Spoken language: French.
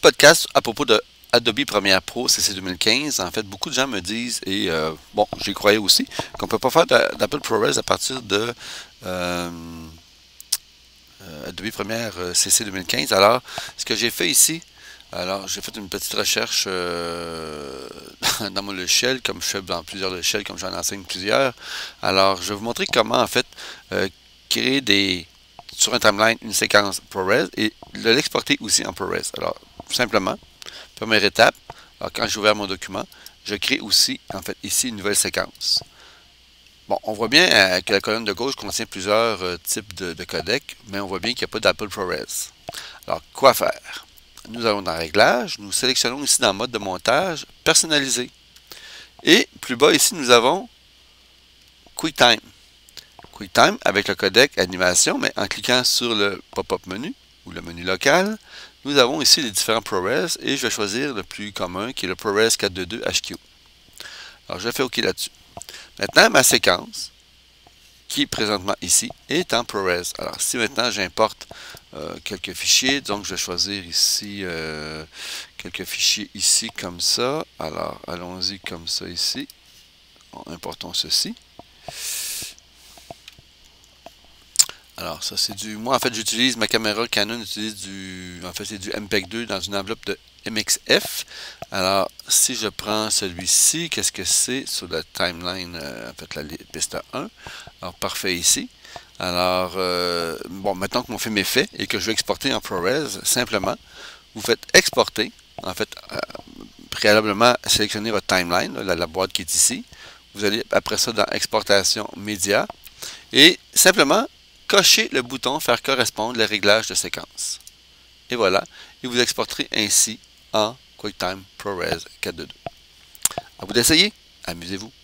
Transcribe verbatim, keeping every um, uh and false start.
podcast à propos de Adobe Premiere Pro C C deux mille quinze. En fait, beaucoup de gens me disent, et euh, bon, j'y croyais aussi, qu'on ne peut pas faire d'Apple ProRes à partir de euh, euh, Adobe Premiere C C deux mille quinze. Alors, ce que j'ai fait ici, alors j'ai fait une petite recherche euh, dans mon logiciel, comme je fais dans plusieurs logiciels, comme j'en enseigne plusieurs. Alors, je vais vous montrer comment, en fait, euh, créer des sur un timeline une séquence ProRes et l'exporter aussi en ProRes. Alors, simplement, première étape, alors quand j'ai ouvert mon document, je crée aussi, en fait, ici, une nouvelle séquence. Bon, on voit bien euh, que la colonne de gauche contient plusieurs euh, types de, de codecs, mais on voit bien qu'il n'y a pas d'Apple ProRes. Alors, quoi faire? Nous allons dans Réglages, nous sélectionnons ici dans Mode de montage, Personnalisé. Et plus bas ici, nous avons QuickTime. QuickTime avec le codec animation, mais en cliquant sur le pop-up menu ou le menu local, nous avons ici les différents ProRes et je vais choisir le plus commun qui est le ProRes quatre cent vingt-deux H Q. Alors je fais OK là-dessus. Maintenant, ma séquence, qui est présentement ici, est en ProRes. Alors si maintenant j'importe euh, quelques fichiers, donc je vais choisir ici euh, quelques fichiers ici comme ça. Alors allons-y comme ça ici. Importons ceci. Alors, ça, c'est du... Moi, en fait, j'utilise... Ma caméra Canon utilise du... En fait, c'est du M P E G deux dans une enveloppe de M X F. Alors, si je prends celui-ci, qu'est-ce que c'est sur la timeline, euh, en fait, la piste un. Alors, parfait ici. Alors, euh, bon, maintenant que mon film est fait et que je vais exporter en ProRes, simplement, vous faites exporter. En fait, euh, préalablement, sélectionnez votre timeline, là, la, la boîte qui est ici. Vous allez, après ça, dans Exportation média. Et simplement, cochez le bouton faire correspondre les réglages de séquence. Et voilà, et vous exporterez ainsi en QuickTime ProRes quatre cent vingt-deux. À vous d'essayer, amusez-vous.